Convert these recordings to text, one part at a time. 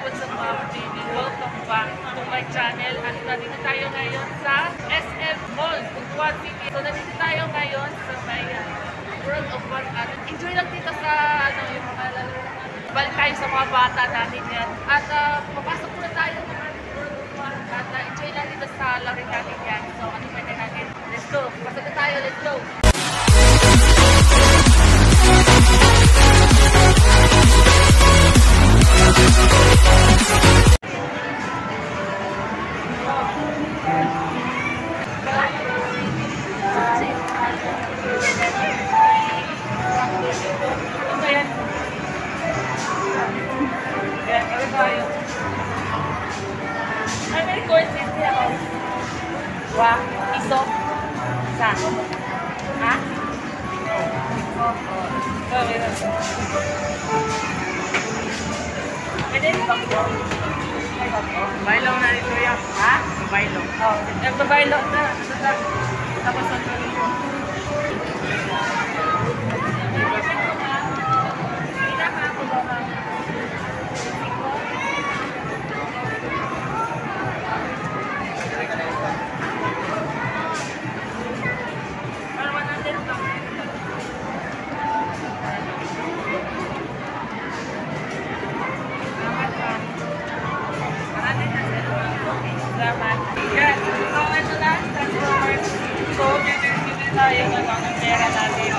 what's up mga baby? Welcome back to my channel. At nandito tayo ngayon sa SM Mall, Quad City. So nandito tayo ngayon sa may World of Fun. Enjoy lang dito sa yung mga lalo. Balik tayo sa mga bata natin yan. At papasok muna tayo sa World of Fun. At enjoy lang dito sa laro natin yan. So ano pwede natin? Let's go! Pasok na tayo, let's go! Wah, iso sa ha? Pwede ba ko? Bailong na ito yan. Ha? Bailong. Oh, bailong na. Tapos ang tayo ng pera natin.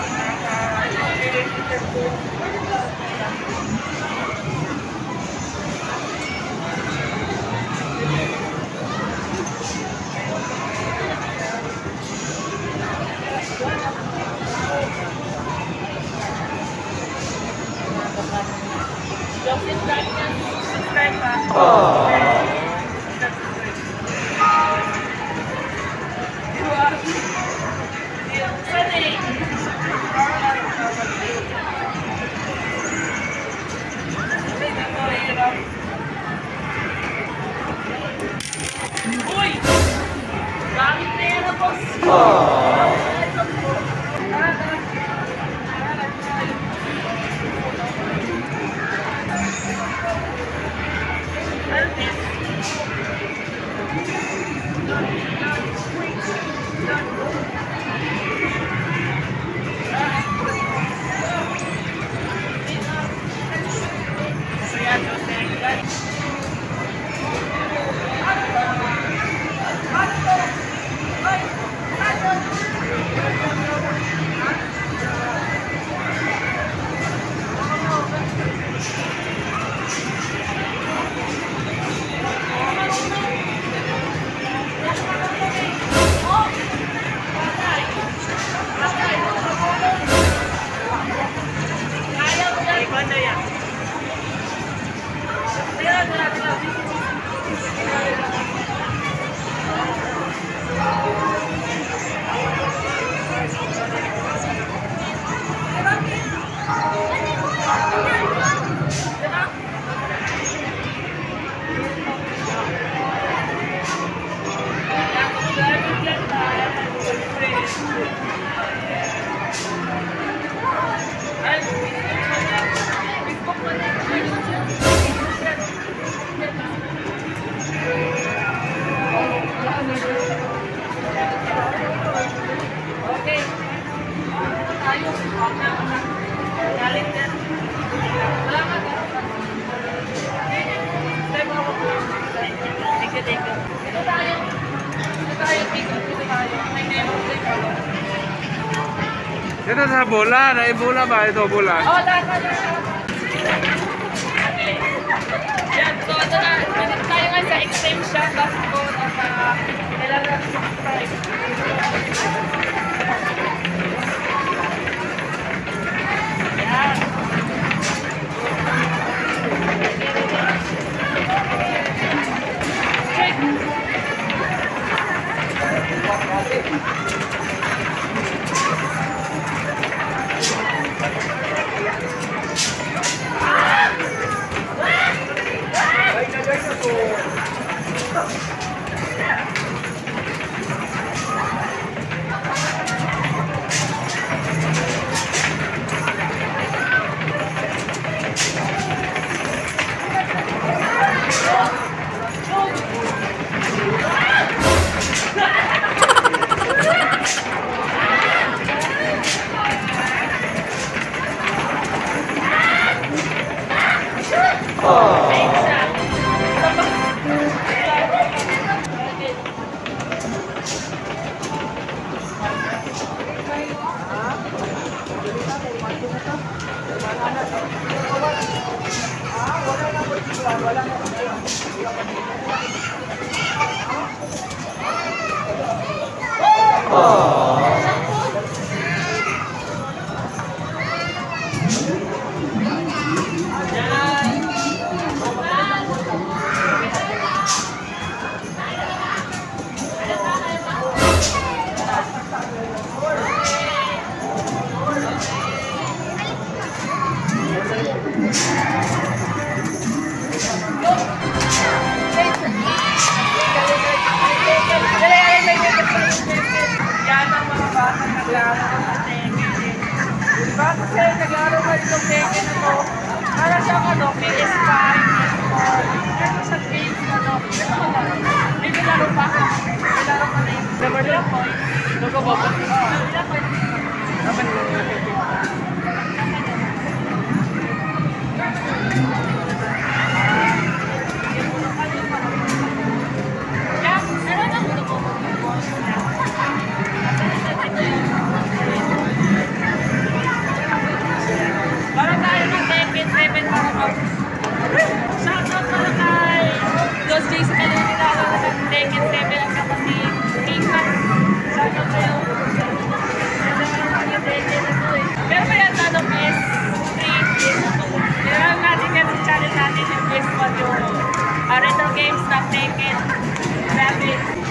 Subscribe ka. Uy! Dami pera, boss! Ito sa bola, bola ba? Ito bola. Oh, dapat na. Yan, so ito na. Nandito tayo nga sa Extreme Shop Basketball at kailangan subscribe. Yan. Ah! Fake siya. Yan ang mga bata naglaro ng teke. Diba? Kasi naglaro ka itong teke na to. Para siyang ano, PS5, PS4. Pero sa games na to. May nilaro pa ka. Nilaro pa na yung number 2 points. Logo ba po? Ilang points? Dapat mo. Para tayo ng Tekken 7 para mag shoutout para kay Dos J sa kanila nilalaro ng Tekken 7 at saka si King-Max. Shoutout kayo. Pero may ang tanong PS3, PS2. Nilalaro natin yan sa channel natin yung PS1 yung retro games ng Tekken. Grabe.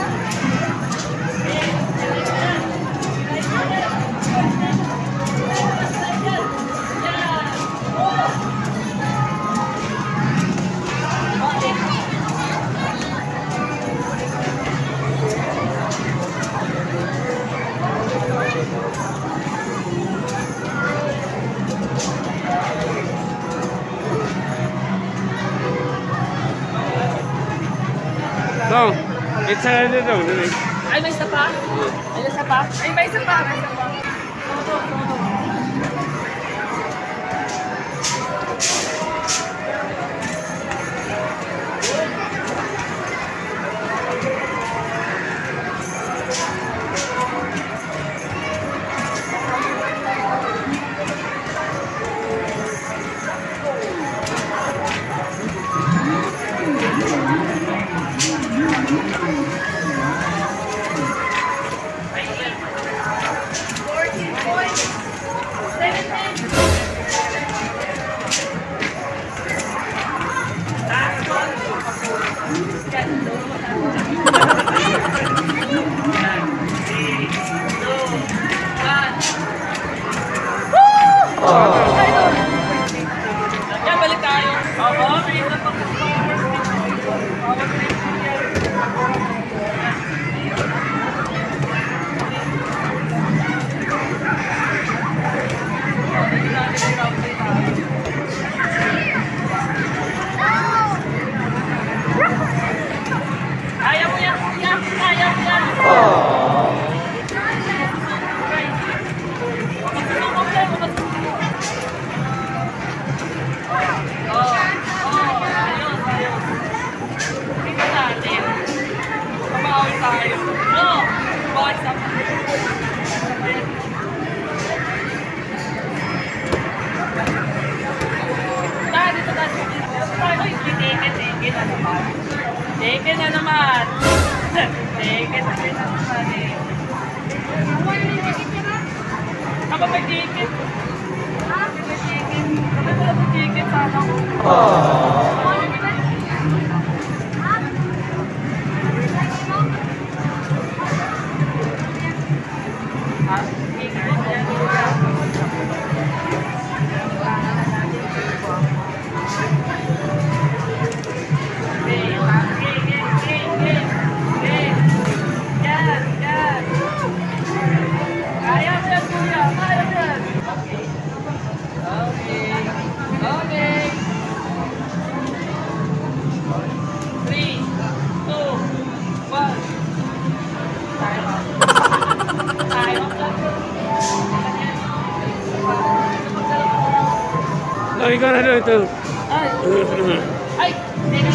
Dong, isa na dito. Ay, may isa pa? May isa pa? Ay, may isa pa. May isa pa. Todo. Yan, balik tayo. Oo, may isa pang ayaw mo yan, kuya. Ayaw mo yan. Teke na naman. Teke na naman eh. Ako may ticket. May ticket. Kapag wala may ticket sana ko. Oh, ikaw na doon ito. Ay, Ay! Teka.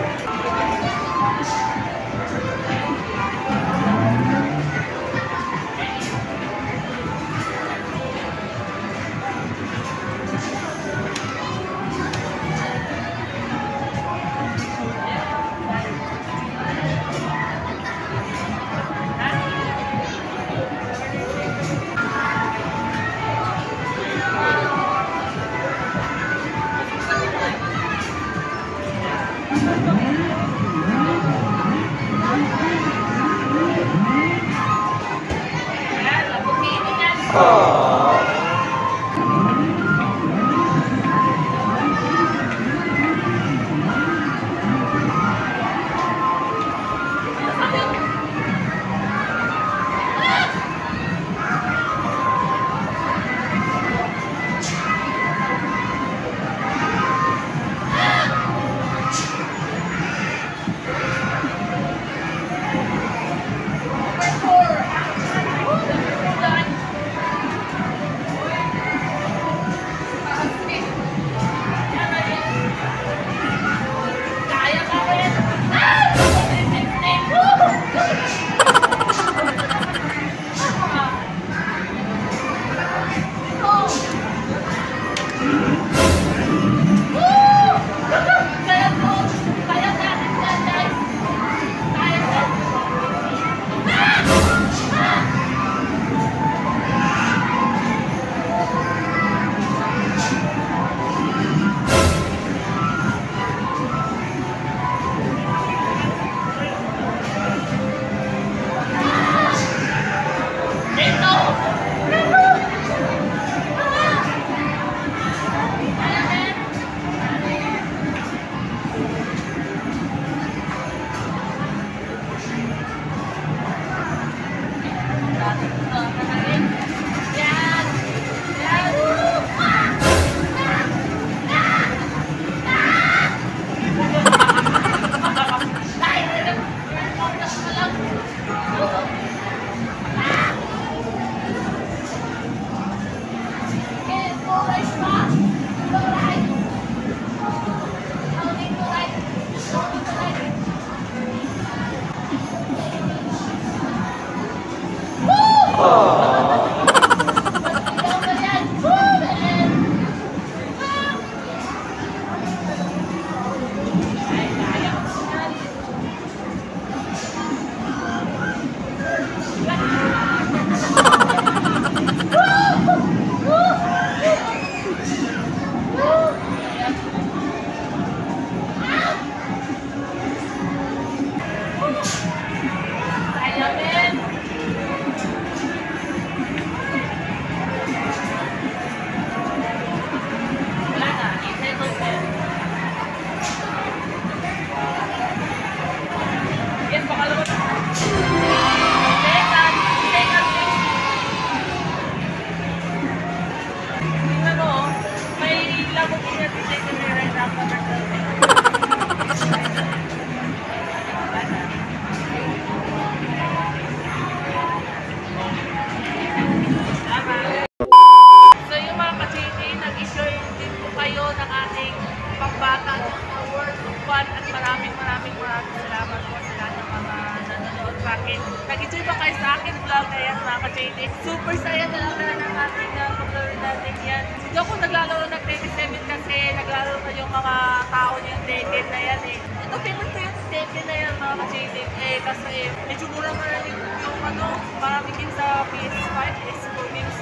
Nag-enjoy ba kayo sa akin vlog na yan mga ka-JD? Super saya talaga ng ating pag-laro natin yan. Hindi ako naglalaro ng 27 kasi naglalaro na yung mga tao niya yung Tekken na yan eh. Ito favorite ko yung Tekken na yan mga ka-JD kasi medyo mura na rin yung maraming din sa PS5 is Rubik's.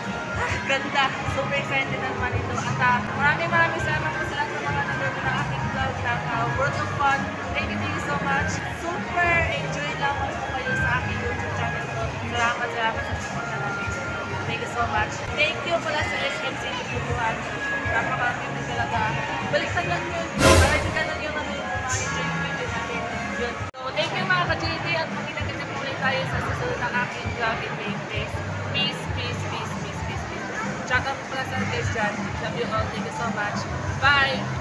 Ganda. Super excited naman ito. At maraming salamat po sa lahat ng mga nanonood ng aking vlog ng World of Fun. Thank you so much. Super enjoy lang po kayo sa aking YouTube channel ko. Salamat sa support na natin. Thank you so much. Thank you pala sa SMC Tubuhan. Napakaganda din talaga. Baliktad lang yun. Maraming ganun yung ma-enjoy yung video natin. Yun. So, thank you mga ka-JD at makita-kita po ulit tayo sa susunod ng aking vlog in Pace. Peace, peace, peace, peace, peace, peace. Shout out pala sa guys dyan. Love you all. Thank you so much. Bye!